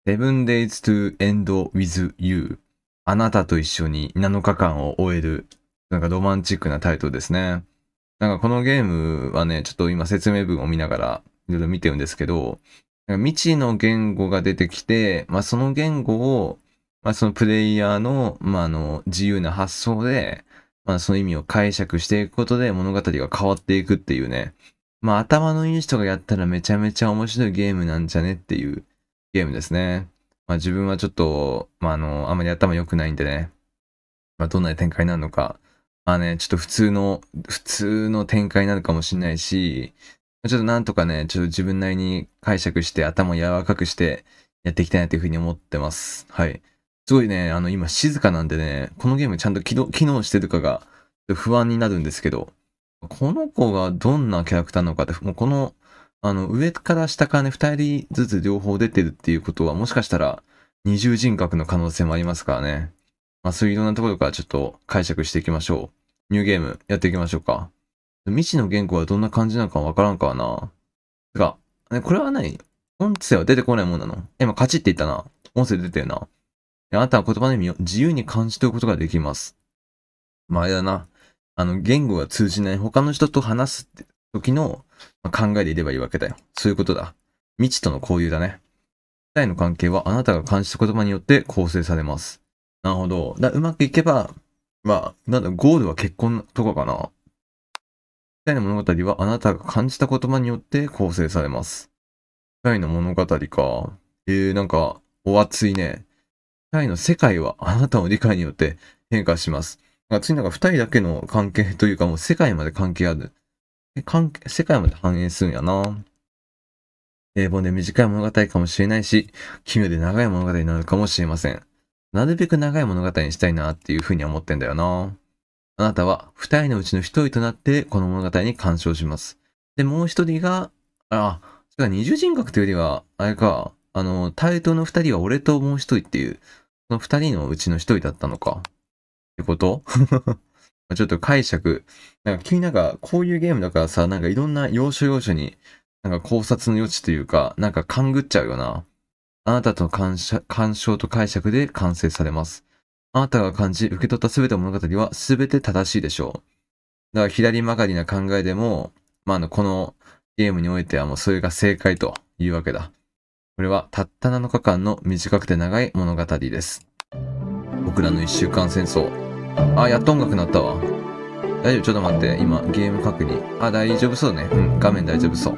Seven Days to End with You あなたと一緒に7日間を終える。なんかロマンチックなタイトルですね。なんかこのゲームはね、ちょっと今説明文を見ながらいろいろ見てるんですけど、未知の言語が出てきて、その言語を、そのプレイヤーの、自由な発想で、その意味を解釈していくことで物語が変わっていくっていうね。頭のいい人がやったらめちゃめちゃ面白いゲームなんじゃねっていうゲームですね。自分はちょっと、あまり頭良くないんでね。どんな展開になるのか。ちょっと普通の展開になるかもしれないし、ちょっとなんとかね、ちょっと自分なりに解釈して頭を柔らかくしてやっていきたいなというふうに思ってます。はい。すごいね、今静かなんでね、このゲームちゃんと機能してるかが不安になるんですけど、この子がどんなキャラクターなのかって、もうこの、上から下からね、二人ずつ両方出てるっていうことは、もしかしたら二重人格の可能性もありますからね。そういういろんなところからちょっと解釈していきましょう。ニューゲームやっていきましょうか。未知の言語はどんな感じなのかわからんからな。てか、これは何？音声は出てこないもんなの？今カチって言ったな。音声出てるな。あなたは言葉の意味を自由に感じ取ることができます。あれだな。言語が通じない他の人と話す時の考えでいればいいわけだよ。そういうことだ。未知との交流だね。二人の関係はあなたが感じた言葉によって構成されます。なるほど。うまくいけば、ゴールは結婚とかかな。二人の物語はあなたが感じた言葉によって構成されます。二人の物語か。なんか、お熱いね。二人の世界はあなたの理解によって変化します。次なんか二人だけの関係というかもう世界まで関係ある。世界まで反映するんやな。平凡で短い物語かもしれないし、奇妙で長い物語になるかもしれません。なるべく長い物語にしたいなっていうふうに思ってんだよな。あなたは二人のうちの一人となってこの物語に干渉します。で、もう一人が、それが二重人格というよりは、あれか、タイトルの二人は俺ともう一人っていう、その二人のうちの一人だったのか。ってことちょっと解釈。急にこういうゲームだからさ、いろんな要所要所に、考察の余地というか、勘ぐっちゃうよな。あなたと干渉と解釈で完成されます。あなたが感じ、受け取ったすべての物語はすべて正しいでしょう。だから左曲がりな考えでも、このゲームにおいてはもうそれが正解というわけだ。これはたった7日間の短くて長い物語です。僕らの1週間戦争。やっと音楽鳴ったわ。大丈夫？ちょっと待って。今、ゲーム確認。大丈夫そうね。画面大丈夫そう。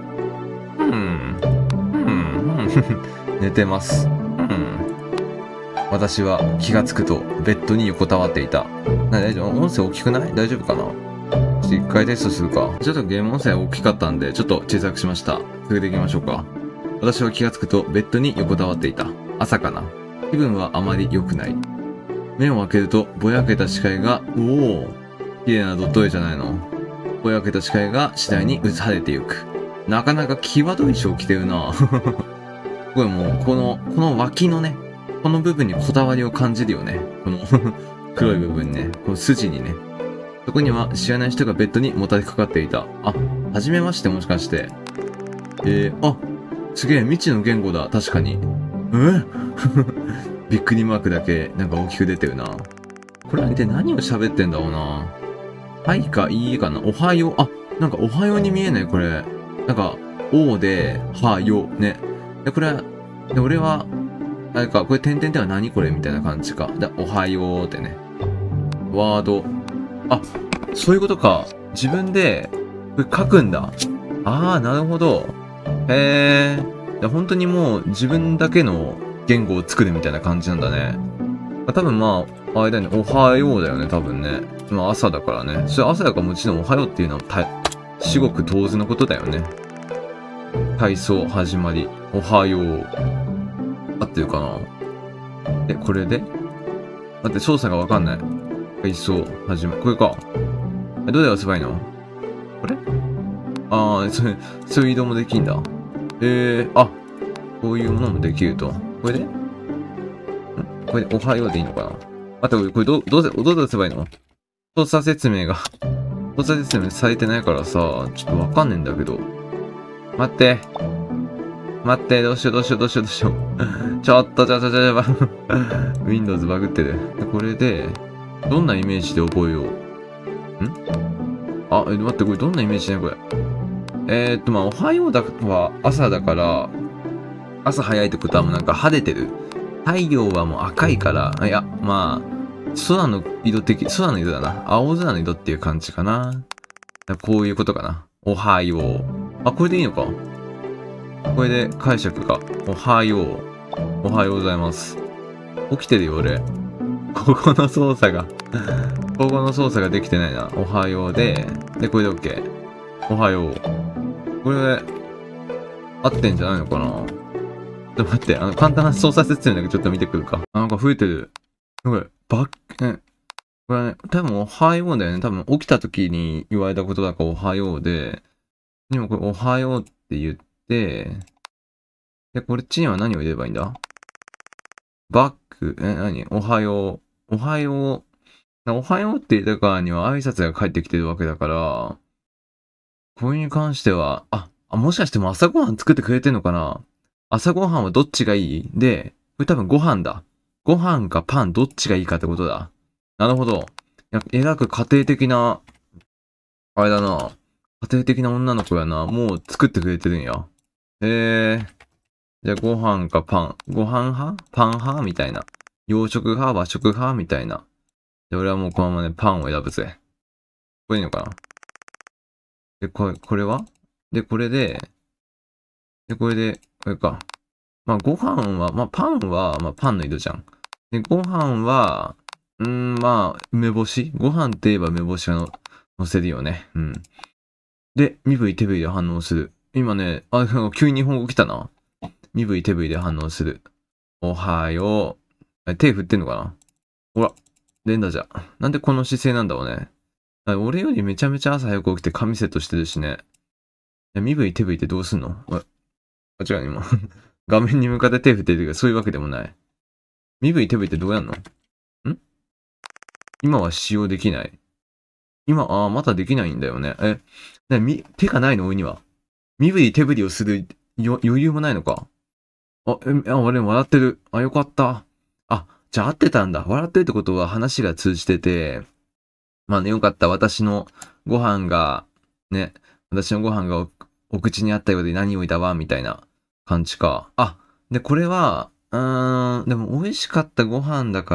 寝てます。私は気がつくとベッドに横たわっていた。大丈夫？音声大きくない？大丈夫かな？ちょっと一回テストするか。ちょっとゲーム音声大きかったんで、ちょっと小さくしました。続けていきましょうか。私は気がつくとベッドに横たわっていた。朝かな。気分はあまり良くない。目を開けるとぼやけた視界が、綺麗なドット絵じゃないの。ぼやけた視界が次第に映されていく。なかなか際どい衣装着てるな。これもう、この脇のね、この部分にこだわりを感じるよね。この黒い部分ね。この筋にね。そこには知らない人がベッドにもたれかかっていた。はじめましてもしかして。すげえ未知の言語だ。確かに。びっくりマークだけ大きく出てるな。これは一体何を喋ってんだろうな。はいかいいえかな。おはよう。おはように見えないこれ。おで、はよ、ね。これ、俺は、あれか、これ点々では何これみたいな感じか。おはようってね。ワード。そういうことか。自分で、これ書くんだ。なるほど。へえ。本当にもう自分だけの言語を作るみたいな感じなんだね。多分あれだよね。おはようだよね、多分ね。朝だからね。それ朝だからもちろんおはようっていうのは至極当然のことだよね。体操始まり。おはよう。合ってるかな？これで？待って、操作がわかんない。体操始まり。これか。どうやらすばいの？これ？そういう移動もできんだ。こういうものもできると。これでおはようでいいのかな？待って、これどうすればいいの？操作説明されてないからさ、ちょっとわかんねえんだけど。待って。 待って、どうしよう。ちょっと、Windows バグってる。でこれで、どんなイメージで覚えよう。待って、これどんなイメージだね、これ。まあ、おはようだは朝だから、朝早いってことはもうなんか晴れてる。太陽はもう赤いから、いや、まあ、空の色だな。青空の色っていう感じかな。こういうことかな。おはよう。これでいいのか。これで解釈が。おはよう。おはようございます。起きてるよ、俺。ここの操作ができてないな。おはようで、これで OK。おはよう。これ、合ってんじゃないのかな。ちょっと待って、簡単な操作説明だけちょっと見てくるか。なんか増えてる。これ、これね、多分おはようだよね。多分起きた時に言われたことだからおはようで、でもこれおはようって言って、で、こっちには何を入れればいいんだ。バック、何おはよう。おはよう。おはようって言ったからには挨拶が返ってきてるわけだから、これに関しては、もしかしても朝ごはん作ってくれてんのかな。朝ごはんはどっちがいいで、これ多分ご飯だ。ご飯かパンどっちがいいかってことだ。なるほど。えらく家庭的な、あれだな。家庭的な女の子やな。もう作ってくれてるんや。じゃあご飯かパン。ご飯派パン派みたいな。洋食派和食派みたいな。で、俺はもうこのままね、パンを選ぶぜ。これいいのかな。で、これはで、これで、これか。まあ、ご飯は、パンは、パンの色じゃん。で、ご飯は、梅干しご飯って言えば梅干しが乗せるよね。うん。で、身振り手振りで反応する。今ね、急に日本語来たな。身振り手振りで反応する。おはよう。手振ってんのかな。ほら、連打じゃ。なんでこの姿勢なんだろうね。俺よりめちゃめちゃ朝早く起きて髪セットしてるしね。身振り手振りってどうすんの違う、今。画面に向かって手振ってるけど、そういうわけでもない。身振り手振りってどうやんの今は使用できない。まだできないんだよね。手がないの俺には。身振り手振りをする余裕もないのか。俺笑ってる。よかった。じゃあ合ってたんだ。笑ってるってことは話が通じてて、まあね、よかった。私のご飯がお口にあったようで何をいたわ、みたいな感じか。で、これは、でも美味しかったご飯だから、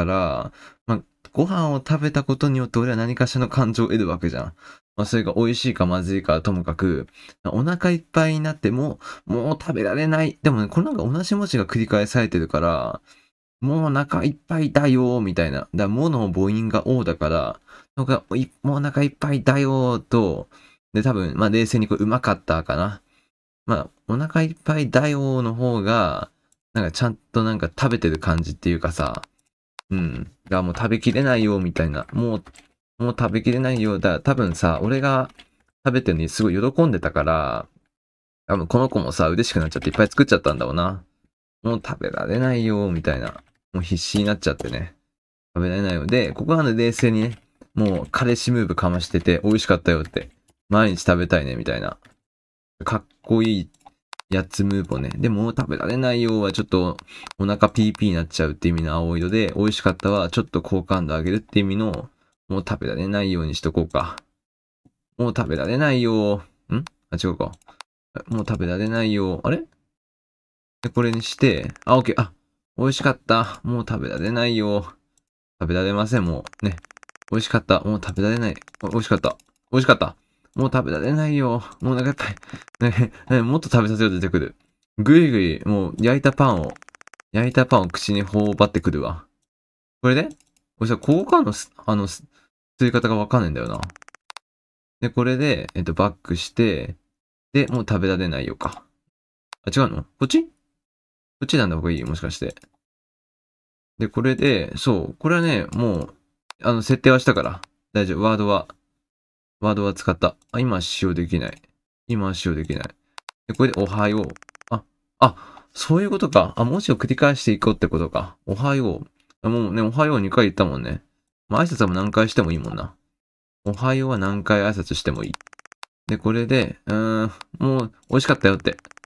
ご飯を食べたことによって俺は何かしらの感情を得るわけじゃん。それが美味しいかまずいかともかく、お腹いっぱいになってもう食べられない。でもね、これなんか同じ文字が繰り返されてるから、もうお腹いっぱいだよ、みたいな。もの母音がおだから、もうお腹いっぱいだよ、と、で、多分、冷静にこれうまかったかな。お腹いっぱいだよの方が、なんかちゃんとなんか食べてる感じっていうかさ、もう食べきれないよ、みたいな。もう食べきれないよ。多分さ、俺が食べてるのにすごい喜んでたから、多分この子もさ、嬉しくなっちゃっていっぱい作っちゃったんだろうな。もう食べられないよ、みたいな。もう必死になっちゃってね。食べられないので、ここはね、冷静にね、もう彼氏ムーブかましてて、美味しかったよって。毎日食べたいね、みたいな。かっこいいやつムーブをね。でも食べられないよはちょっとお腹ピーピーになっちゃうって意味の青色で、美味しかったはちょっと好感度上げるって意味の、もう食べられないようにしとこうか。もう食べられないよ。違うか。もう食べられないよ。あれで、これにして、オッケー。美味しかった。もう食べられないよ。食べられません、もう。ね。美味しかった。もう食べられない。美味しかった。美味しかった。もう食べられないよ。もうお腹いっぱい。もっと食べさせようと出てくる。ぐいぐい、もう焼いたパンを口に頬張ってくるわ。これで俺さ、ここからの吸い方がわかんないんだよな。で、これで、バックして、で、もう食べられないよか。違うのこっちなんだ方がいいもしかして。で、これで、これはね、もう、設定はしたから。大丈夫。ワードは使った。今使用できない。で、これで、おはよう。そういうことか。文字を繰り返していこうってことか。おはよう。もうね、おはよう2回言ったもんね。挨拶はもう何回してもいいもんな。おはようは何回挨拶してもいい。で、これで、もう、美味しかったよって。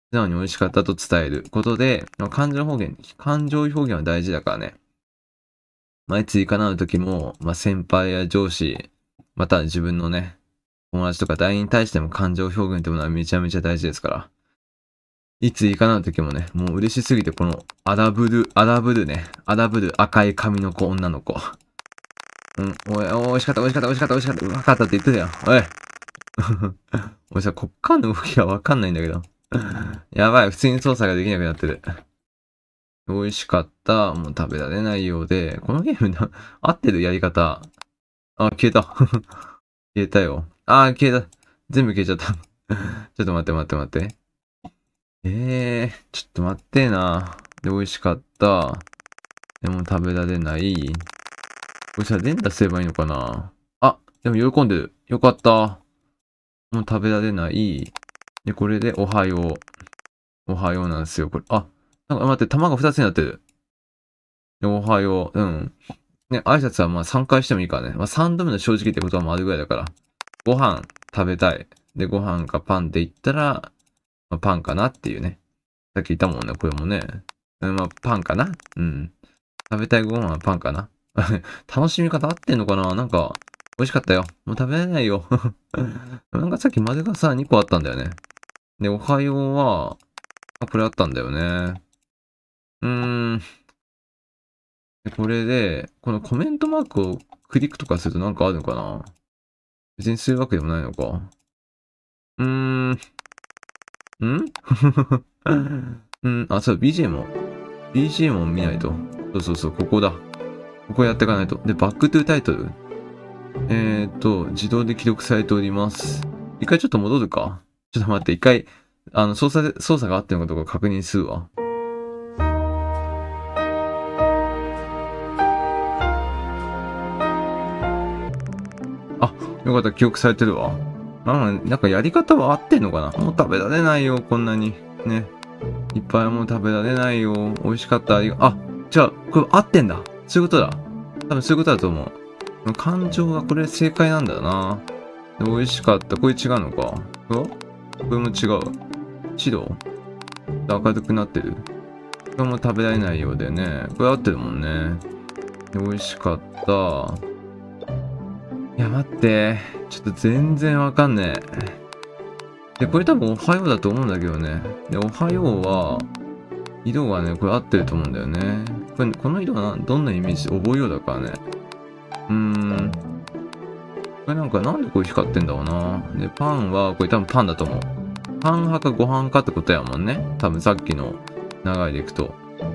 直に美味しかったと伝えることで、感情表現は大事だからね。いつ行かなう時も、先輩や上司、また自分のね、友達とか団員に対しても感情表現ってものはめちゃめちゃ大事ですから。いつ行かなう時もね、もう嬉しすぎてこの荒ぶる赤い髪の子、女の子。おい、美味しかった、美味しかった、美味しかった、美味しかった、うまかったって言ってたよ。おい。俺さ、こっからの動きがわかんないんだけど。やばい、普通に操作ができなくなってる。美味しかった。もう食べられないようで、このゲーム合ってるやり方。あ、消えた。消えたよ。あ、消えた。全部消えちゃった。ちょっと待って、待って、待って。ちょっと待ってな。で、美味しかった。でも食べられない。これさ、連打すればいいのかな。あ、でも喜んでる。よかった。もう食べられない。で、これでおはよう。おはようなんですよ。これ、あ、なんか待って、玉が2つになってる。で、おはよう。うん。ね、挨拶は3回してもいいからね。3度目の正直ってことはもうあるぐらいだから。ご飯食べたい。で、ご飯かパンって言ったら、パンかなっていうね。さっき言ったもんね、これもね。パンかな。うん。食べたいご飯はパンかな。楽しみ方合ってんのかな。なんか、美味しかったよ。もう食べられないよ。なんかさっき丸がさ、2個あったんだよね。で、おはようは、これあったんだよね。で、これで、このコメントマークをクリックとかするとなんかあるのかな。別にするわけでもないのか。あ、そう、BGM を見ないと。そうそうそう、ここだ。ここやっていかないと。で、バックトゥタイトル。自動で記録されております。一回ちょっと戻るか。ちょっと待って、一回、操作が合ってるのかどうか確認するわ。あ、よかった、記憶されてるわ。なんかやり方は合ってんのかな。もう食べられないよ、こんなに。ね。いっぱいもう食べられないよ。美味しかった。あ、じゃあ、これ合ってんだ。そういうことだ。多分そういうことだと思う。感情がこれ正解なんだな。美味しかった。これ違うのか。これも違う。白明るくなってる。これも食べられないようでね。これ合ってるもんね。美味しかった。いや、待って。ちょっと全然わかんねえ。で、これ多分おはようだと思うんだけどね。で、おはようは、色がね、これ合ってると思うんだよね。この色はどんなイメージで覚えようだからね。これなんでこれ光ってんだろうな。で、パンは、これ多分パンだと思う。パン派かご飯かってことやもんね。多分さっきの流れでいくと。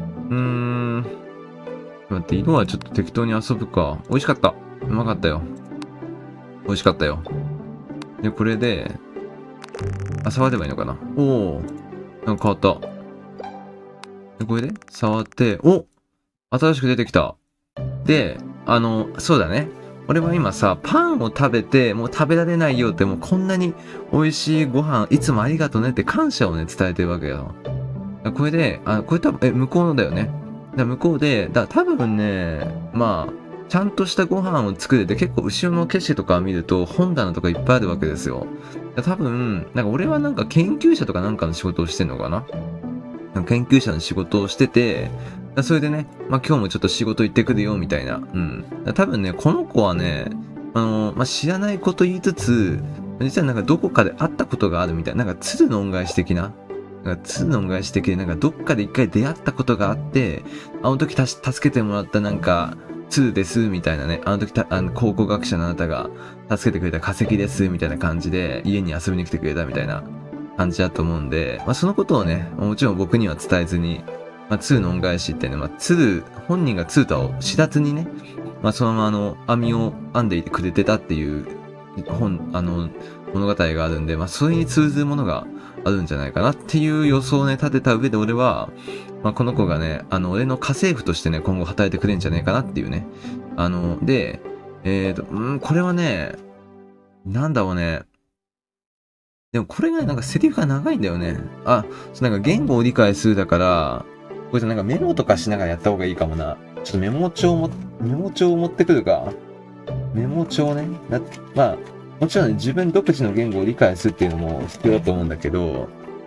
待って、色はちょっと適当に遊ぶか。美味しかった。うまかったよ。美味しかったよ。で、これで、触ればいいのかな。おー。なんか変わった。で、これで、触って、新しく出てきた。で、そうだね。俺は今さ、パンを食べて、もう食べられないよって、もうこんなに美味しいご飯、いつもありがとうねって感謝をね、伝えてるわけよ。これで、これ多分、向こうのだよね。向こうで、多分ね、ちゃんとしたご飯を作れて、結構後ろの景色とかを見ると本棚とかいっぱいあるわけですよ。多分、俺はなんか研究者とかなんかの仕事をしてんのかな。研究者の仕事をしてて、それでね、今日もちょっと仕事行ってくるよ、みたいな。多分ね、この子はね、知らないこと言いつつ、実はなんかどこかで会ったことがあるみたいな、なんか鶴の恩返し的な。鶴の恩返し的で、なんかどっかで一回出会ったことがあって、あの時助けてもらったなんか、鶴です、みたいなね。あの時考古学者のあなたが助けてくれた化石です、みたいな感じで、家に遊びに来てくれたみたいな感じだと思うんで、そのことをね、もちろん僕には伝えずに、2の恩返しってね、本人が2とは知らずにね、そのまま網を編んでいてくれてたっていう物語があるんで、それに通ずるものがあるんじゃないかなっていう予想をね、立てた上で俺は、この子がね、俺の家政婦としてね、今後働いてくれんじゃないかなっていうね。で、これはね、なんだろうね。でもこれがなんかセリフが長いんだよね。なんか言語を理解するだから、これなんかメモとかしながらやった方がいいかもな。ちょっとメモ帳を持ってくるか。メモ帳ね。もちろん、ね、自分独自の言語を理解するっていうのも必要だと思うんだけど、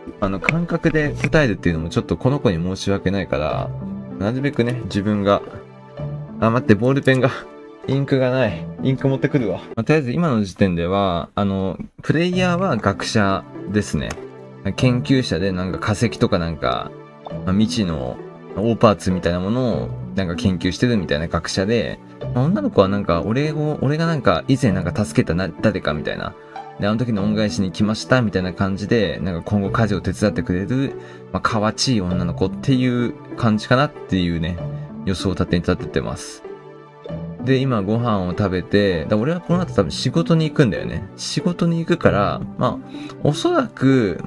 感覚で答えるっていうのもちょっとこの子に申し訳ないから、なるべくね、自分が、待って、ボールペンが、インクがない。インク持ってくるわ。とりあえず今の時点では、プレイヤーは学者ですね。研究者でなんか化石とかなんか、未知の大パーツみたいなものをなんか研究してるみたいな学者で、女の子はなんか俺がなんか以前なんか助けた誰かみたいな。で、あの時の恩返しに来ましたみたいな感じで、なんか今後家事を手伝ってくれる、かわちい女の子っていう感じかなっていうね、予想を立ててます。で、今ご飯を食べて、俺はこの後多分仕事に行くんだよね。仕事に行くから、おそらく、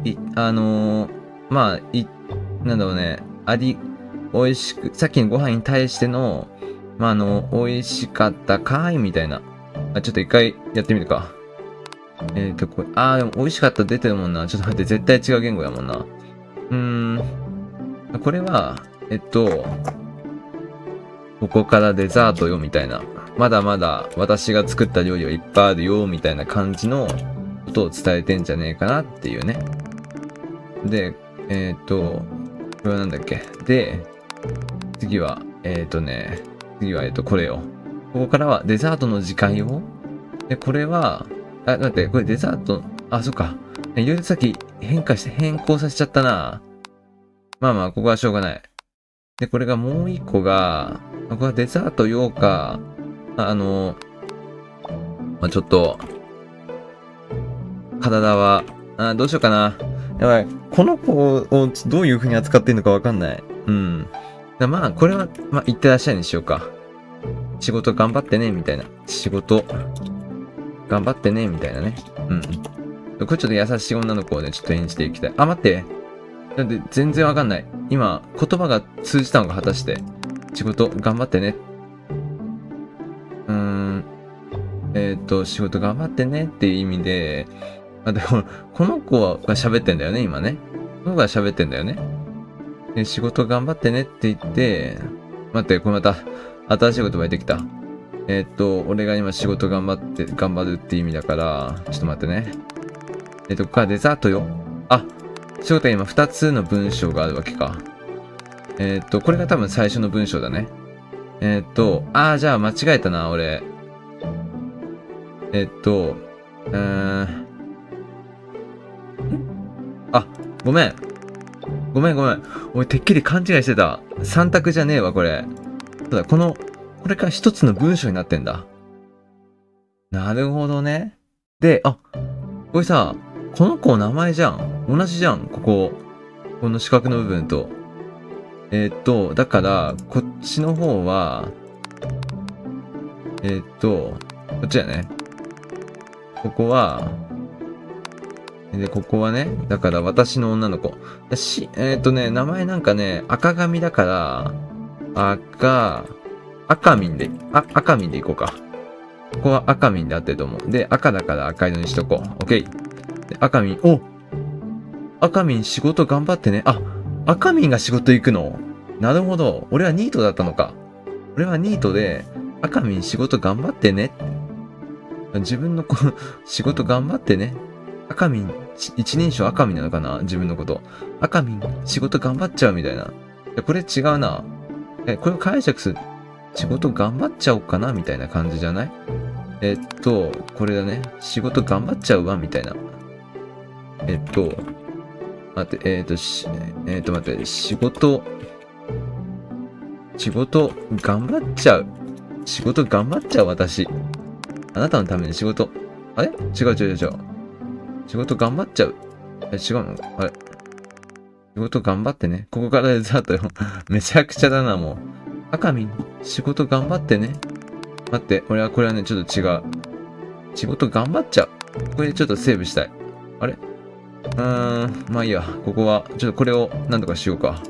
なんだろうね、美味しく、さっきのご飯に対しての、美味しかったかいみたいな。ちょっと一回やってみるか。これ、でも美味しかった出てるもんな。ちょっと待って、絶対違う言語やもんな。これは、ここからデザートよ、みたいな。まだまだ私が作った料理はいっぱいあるよ、みたいな感じのことを伝えてんじゃねえかなっていうね。で、これはなんだっけ。で、次は、これよ。ここからはデザートの時間よ。で、これは、待って、これデザート、そっか。いろいろさっき変更させちゃったな。ここはしょうがない。で、これがもう一個が、これはデザート用か、ちょっと、体は、どうしようかな。やばい。この子をどういう風に扱っていいのかわかんない。うん。これは、いってらっしゃいにしようか。仕事頑張ってね、みたいな。仕事、頑張ってね、みたいなね。うん。これちょっと優しい女の子をね、ちょっと演じていきたい。待って。なんで、全然わかんない。今、言葉が通じたのか果たして。仕事頑張ってね。仕事頑張ってねっていう意味で、でも、この子が喋ってんだよね、今ね。この子が喋ってんだよね。で、仕事頑張ってねって言って、待って、これまた、新しい言葉出てきた。俺が今仕事頑張るって意味だから、ちょっと待ってね。ここからデザートよ。仕事は今2つの文章があるわけか。これが多分最初の文章だね。じゃあ間違えたな、俺。ごめん。ごめん。俺てっきり勘違いしてた。3択じゃねえわ、これ。ただ、これから一つの文章になってんだ。なるほどね。で、これさ、この子名前じゃん。同じじゃん、この四角の部分と。だから、こっちの方は、こっちだね。ここは、で、ここはね、だから私の女の子。名前なんかね、赤髪だから、赤みんでいこうか。ここは赤みんであってると思う。で、赤だから赤色にしとこう。オッケー。で赤みん仕事頑張ってね。赤みんが仕事行くの？なるほど。俺はニートだったのか。俺はニートで、赤みん仕事頑張ってね。自分の仕事頑張ってね。赤みん、一人称赤みんなのかな？自分のこと。赤みん仕事頑張っちゃうみたいな。これ違うな。これを解釈する。仕事頑張っちゃおうかなみたいな感じじゃない？これだね。仕事頑張っちゃうわみたいな。待って、待って、仕事頑張っちゃう。仕事頑張っちゃう私。あなたのために仕事。違う。仕事頑張っちゃう。違うの？仕事頑張ってね。ここからデザートよ。めちゃくちゃだな、もう。赤みん、仕事頑張ってね。待って、これはね、ちょっと違う。仕事頑張っちゃう。これでちょっとセーブしたい。いいや。ここは、ちょっとこれをなんとかしようか。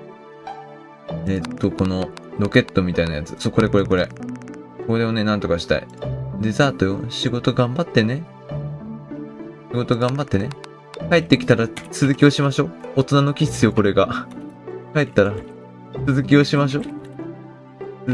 このロケットみたいなやつ。これ。これをね、なんとかしたい。デザートよ。仕事頑張ってね。仕事頑張ってね。帰ってきたら続きをしましょう。大人の気質よ、これが。帰ったら続きをしましょう。帰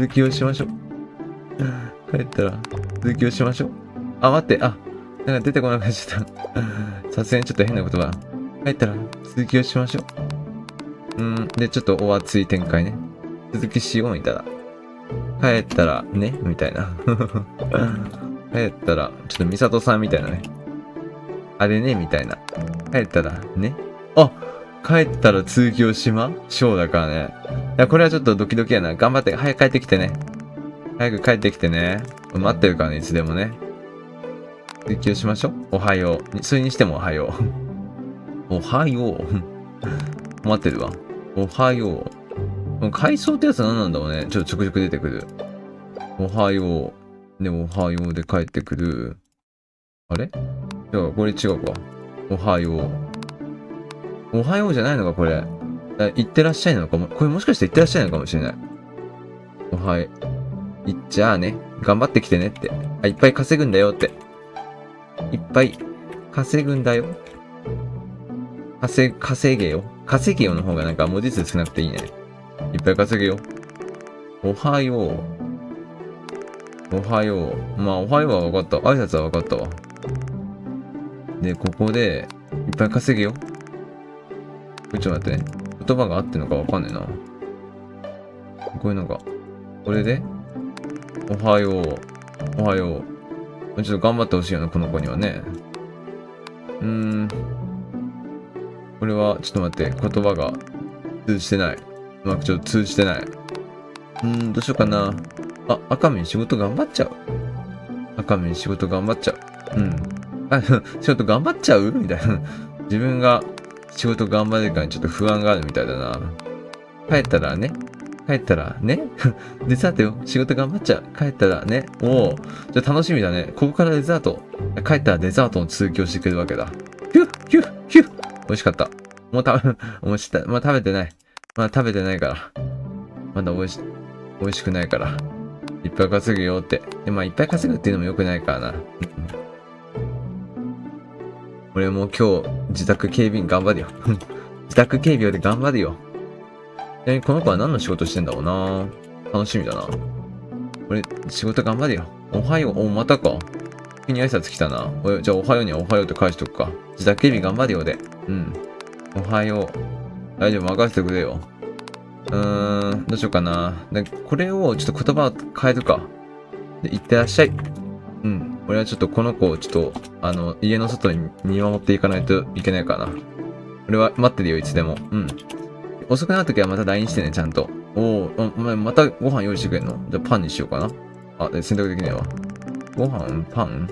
ったら続きをしましょう。待って、なんか出てこなくなっちゃった。さすがにちょっと変な言葉。 帰ったら続きをしましょう。で、ちょっとお熱い展開ね。続きしようみたいな。帰ったらねみたいな。帰ったら、ちょっとミサトさんみたいなね。あれねみたいな。帰ったらね。あ、帰ったら続きをしましょうだからね。いや、これはちょっとドキドキやな。頑張って、早く帰ってきてね。早く帰ってきてね。待ってるからね、いつでもね。続きをしましょう。おはよう。それにしてもおはよう。おはよう。待ってるわ。おはよう。階層ってやつは何なんだろうね。ちょっとちょくちょく出てくる。おはよう。で、おはようで帰ってくる。あれ？じゃあ、これ違うか。おはよう。おはようじゃないのか、これ。いってらっしゃいなのかも。これもしかしていってらっしゃいなのかもしれない。おはよう。じゃあね。頑張ってきてねって。いっぱい稼ぐんだよって。いっぱい稼ぐんだよ。稼げよ。稼げよの方がなんか文字数少なくていいね。いっぱい稼げよ。おはよう。おはよう。まあ、おはようは分かった。挨拶は分かったわ。で、ここで、いっぱい稼げよ。ちょっと待ってね。言葉が合ってんのか分かんねえな。こういうのが。これで、おはよう。おはよう。ちょっと頑張ってほしいよな、この子にはね。これは、ちょっと待って。言葉が通じてない。うまくちょっと通じてない。どうしようかな。あ、赤身仕事頑張っちゃう。赤身仕事頑張っちゃう。仕事頑張っちゃうみたいな。自分が仕事頑張れるかにちょっと不安があるみたいだな。帰ったらね。帰ったらね。デザートよ。仕事頑張っちゃう。帰ったらね。おお。じゃあ楽しみだね。ここからデザート。帰ったらデザートの続きをしてくれるわけだ。ヒュッヒュッヒュッ。美味しかった。もうまだ食べてない。まだ食べてないから。まだ美味しくないから。いっぱい稼ぐよって。で、まあ、いっぱい稼ぐっていうのも良くないからな。俺も今日、自宅警備員頑張るよ。自宅警備で頑張るよ。ちなみにこの子は何の仕事してんだろうな。楽しみだな。俺、仕事頑張るよ。おはよう。お、またか。急に挨拶来たな。じゃあ、おはようにはおはようって返しとくか。自宅警備頑張るよで。おはよう。大丈夫、任せてくれよ。どうしようかな。これをちょっと言葉を変えるか。で、いってらっしゃい。俺はちょっとこの子をちょっと、家の外に見守っていかないといけないかな。俺は待ってるよ、いつでも。遅くなるときはまた LINE してね、ちゃんと。お前またご飯用意してくれんの？じゃあパンにしようかな。選択できねえわ。ご飯パン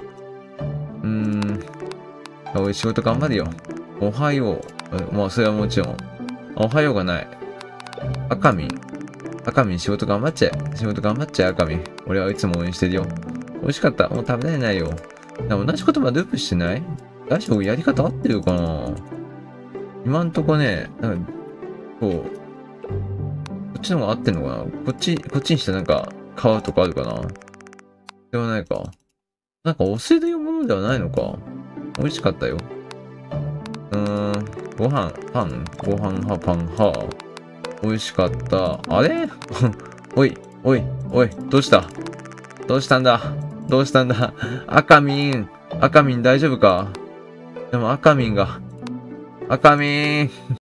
俺仕事頑張るよ。おはよう。まあ、それはもちろん。おはようがない。赤身仕事頑張っちゃえ。仕事頑張っちゃえ、赤身。俺はいつも応援してるよ。美味しかった。もう食べられないよ。同じ言葉ループしてない？大丈夫？やり方合ってるかな？今んとこね、なんか、こっちの方が合ってんのかな？こっちにしてなんか、買うとかあるかな？ではないか。なんか、お世で読むものではないのか。美味しかったよ。ご飯、パン、ご飯派、パン派。美味しかった。あれおい、どうしたんだ赤民大丈夫か？でも赤民